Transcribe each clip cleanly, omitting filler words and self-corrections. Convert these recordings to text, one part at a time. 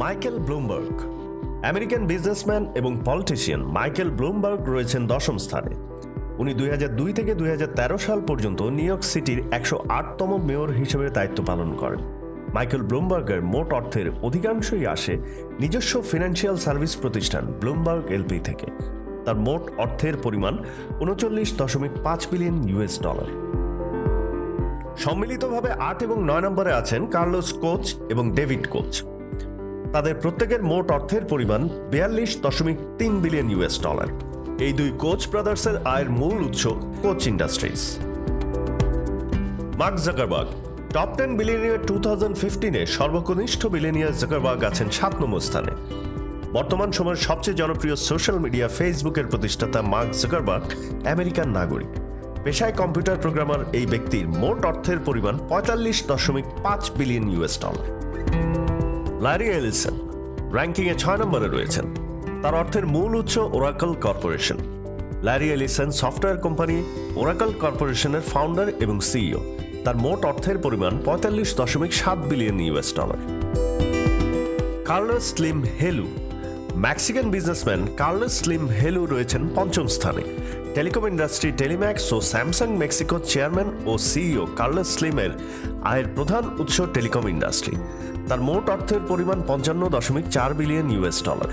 Michael Bloomberg. American businessman এবং politician Michael Bloomberg রয়েছেন দশম স্থানে। উনি 2002 থেকে 2013 সাল পর্যন্ত নিউ ইয়র্ক সিটির 108তম মেয়র হিসেবে দায়িত্ব পালন করেন। মাইকেল ব্লুমবার্গের মোট অর্থের অধিকাংশই আসে নিজস্ব ফিনান্সিয়াল সার্ভিস প্রতিষ্ঠান ব্লুমবার্গ এলপি থেকে। তার মোট অর্থের পরিমাণ 39.5 বিলিয়ন ইউএস ডলার। সম্মিলিতভাবে 8 এবং 9 নম্বরে আছেন কার্লোস কোচ এবং ডেভিড কোচ। তাদের প্রত্যেকের মোট অর্থের পরিমাণ 42.3 বিলিয়ন ইউএস ডলার। এই দুই কোচ ব্রাদার্সের আয়ের মূল উৎস Koch Industries. Mark Zuckerberg top 10 billionaire 2015-এ সর্বকনিষ্ঠ বিলিয়নিয়ার জাকারবার্গ আছেন 7 নম্বর স্থানে। বর্তমান সময়ের সবচেয়ে জনপ্রিয় সোশ্যাল মিডিয়া ফেসবুকের প্রতিষ্ঠাতা মার্ক জাকারবার্গ আমেরিকান নাগরিক। পেশায় কম্পিউটার প্রোগ্রামার এই ব্যক্তির মোট অর্থের পরিমাণ 45.5 billion US dollar. Larry Ellison র্যাঙ্কিংয়ে 6 নম্বরে রয়েছেন। তার অর্থের মূল উৎস Oracle Corporation. Larry Ellison software company Oracle কর্পোরেশনের ফাউন্ডার এবং সিইও। তার মোট অর্থের পরিমাণ 45.7 billion US dollar. Carlos Slim Helu Mexican businessman Carlos Slim Helu রয়েছেন 5ম স্থানে। টেলিকম ইন্ডাস্ট্রি টেলিম্যাক্স ও স্যামসাং মেক্সিকোর চেয়ারম্যান ও সিইও কার্লোস স্লিমের আয়ের প্রধান উৎস টেলিকম ইন্ডাস্ট্রি। তার মোট অর্থের পরিমাণ 55.4 billion US dollar.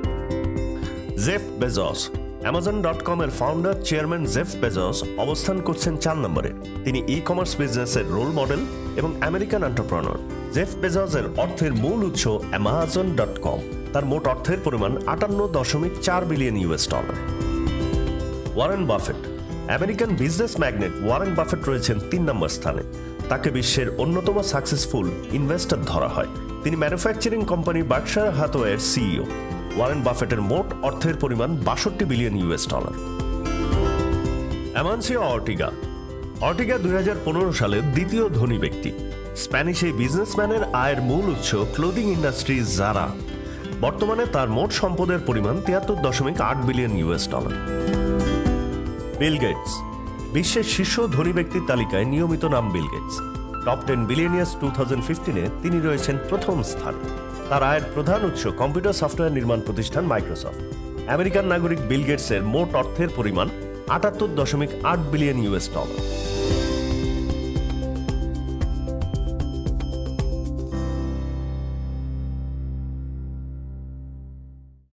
Jeff Bezos Amazon.com এর ফাউন্ডার চেয়ারম্যান জেফ বেজস অবস্থান করছেন 4 নম্বরে। তিনি ই কমার্স বিজনেসের রোল মডেল এবং আমেরিকান এন্টারপ্রেনার। জেফ বেজসের অর্থের মূল উৎস Amazon.com। তার মোট অর্থের পরিমাণ 58.4 billion US dollar. Warren Buffett American business magnate Warren Buffett রয়েছেন 3 নম্বর স্থানে। তাকে বিশ্বের অন্যতম সাকসেসফুল ইনভেস্টর ধরা হয়। তিনি ম্যানুফ্যাকচারিং কোম্পানি বার্কশায়ার হ্যাথওয়ের সিইও। ওয়ারেন বাফেটের মোট অর্থের পরিমাণ 62 billion US dollar. Amancio Ortega 2015 সালের দ্বিতীয় ধনী ব্যক্তি। স্প্যানিশ এই বিজনেসম্যানের আয়ের মূল উৎস ক্লোদিং ইন্ডাস্ট্রি জারা। বর্তমানে তার মোট সম্পদের পরিমাণ 73.8 billion US dollar. Bill Gates বিশ্বের শীর্ষ ধনী ব্যক্তির তালিকায় নিয়মিত নাম বিল গেটস। টপ 10 বিলিয়নিয়ার্স 2015-এ তিনি রয়েছেন 1ম স্থানে। তার আয়ের প্রধান উৎস কম্পিউটার সফটওয়্যার নির্মাণ প্রতিষ্ঠান মাইক্রোসফট। আমেরিকান নাগরিক বিল গেটসের মোট অর্থের পরিমাণ 78.8 বিলিয়ন ইউএস ডলার।